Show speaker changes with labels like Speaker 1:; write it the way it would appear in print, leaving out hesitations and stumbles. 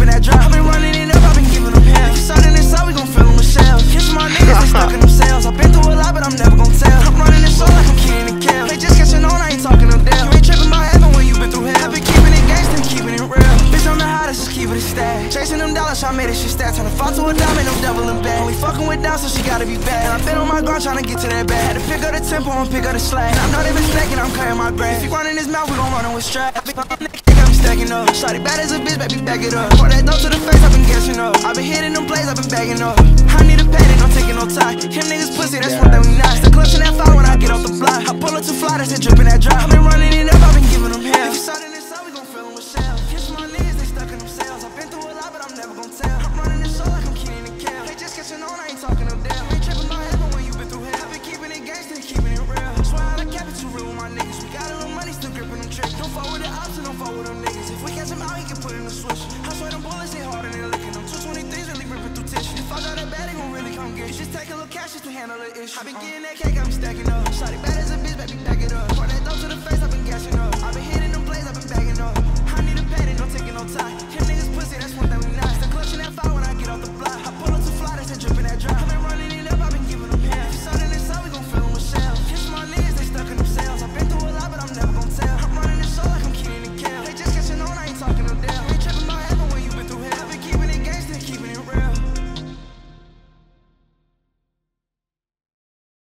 Speaker 1: dripping that drop. I've been running it up, I've been giving them hell. If you starting this out, we gon' fill them with shells. Kiss my niggas, they stuck in themselves. I've been through a lot, but I'm never gon' tell. I'm running this show like I'm Keenan and Kel. They just catching on, I ain't talking to them. You ain't tripping about heaven when you been through hell. I've been keeping it gangsta and keeping it real. Bitch, I'm the hottest, just keep it a stack. Chasing them dollars, I made it shit stat. Turn a fall to a diamond, I'm doubling back. Only fucking with down, so she gotta be bad. And I've been on my grind trying to get to that bag. Had to pick up the tempo and pick up the slack. And I'm not even stacking, I'm cutting my grass. If he running his mouth, we gon' run him with strap. I'm stacking up. Shawty bad as a bitch, baby, back it up. Pour that dope to the face, I've been guessing up. I've been hitting them plays, I've been bagging up. I need a pad, I'm taking no tie. Him niggas pussy, that's one that we not. Still clutching that fire when I get off the block. I pull up too fly, that's it dripping that drop. I've been running it up, I've been giving them hell. If you starting this out, we gon' fill them with shells. Kiss my niggas, they stuck in themselves. I've been through a lot, but I'm never gon' tell. I'm running this show like I'm Keenan and Kel. They just catching on, I ain't talking to them. Ain't tripping about heaven when you been through hell. I've been keeping it gangsta and keeping it real. That's why I kept it too real with my niggas. We got a little money, still gripping them tricks. Don't fuck with the ops and don't fuck with them niggas. If we catch him out, he can put in the switch. I swear them bullets hit harder than licking them. 223s really ripping through tissue. If I got that bad, they gon' really come get you. Just take a little cash just to handle the issue. I been getting that cake, I be stacking up. Shawty bad as a bitch, baby, back it up. Pour that